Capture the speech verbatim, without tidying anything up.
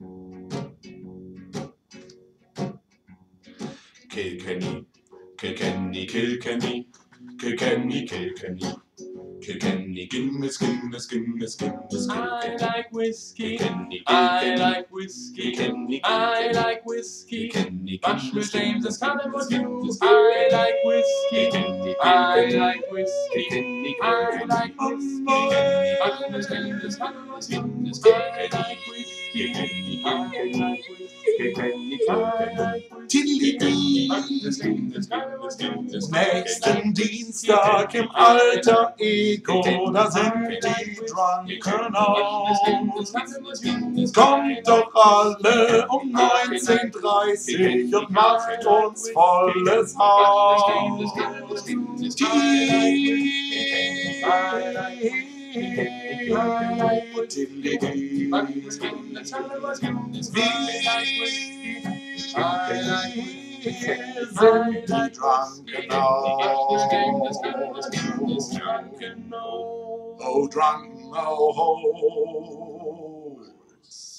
Kilkenny, Kilkenny, Kilkenny, Kilkenny, Kilkenny. Kilkenny, Guinness, Guinness, Guinness, Guinness, I like whiskey, Kilkenny, I Kilkenny, like whiskey, Kilkenny, I Kilkenny, like whiskey. Kilkenny, Bush with James and Scotland was you. Guinness, I like whiskey, Kilkenny, I Kilkenny, like whiskey, Kilkenny, I like whiskey. Bush with James and Scotland was you. I like whiskey, I like whiskey, I like whiskey. Bush with James and Scotland was you. Nächsten Dienstag im Alter Ego, da sind die Drunken House. Kommt doch alle um neunzehn Uhr dreißig und macht uns volles Haus. Wir sind die Drunken House. Oh, drunken, oh, ho.